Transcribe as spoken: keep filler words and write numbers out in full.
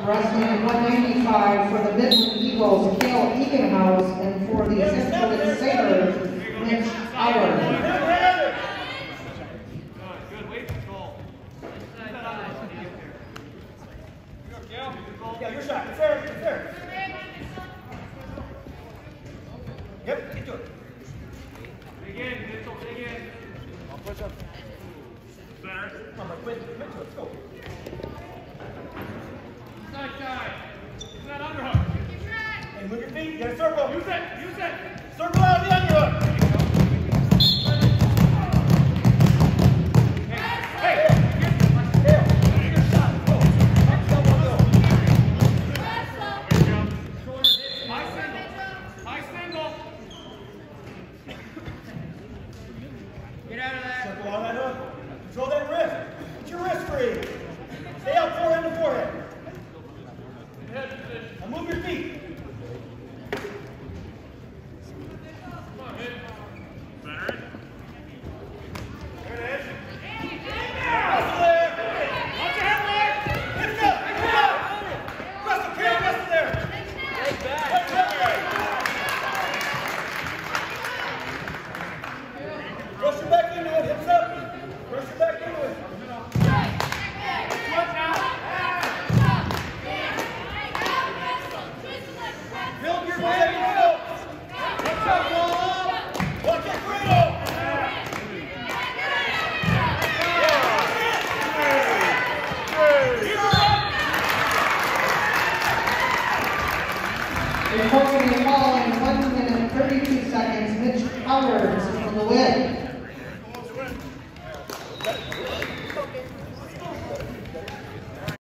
Wrestling at one ninety-five for the Midland Eagles, Cale Eganhouse, and for the Cincinnati Sabres, Mitch Howard. Yeah, your shot. It's there. It's there. Yep, get to it. Dig in, Mitchell, dig in. I'll push up. Better. Come on, Mike, quit, quit to it. Let's go. Side, side. Use that underhook. Hey, move your feet. You gotta circle. Use it. Use it. Circle out of the underhook. Control that wrist. Get your wrist free. Stay out forehead to forehead. Now move your feet. Come on, hit. Better. There it is. Wrestle there. Watch your head there. Lift up. Lift up. Wrestle, Cale, wrestle there. Stay back. Rush your back into it. Hips up. Rush your back into it. Build your back into it. Watch out, ball up. Watch it, Fredo. Reporting the following one minute thirty-two seconds, Mitch Howard from the win.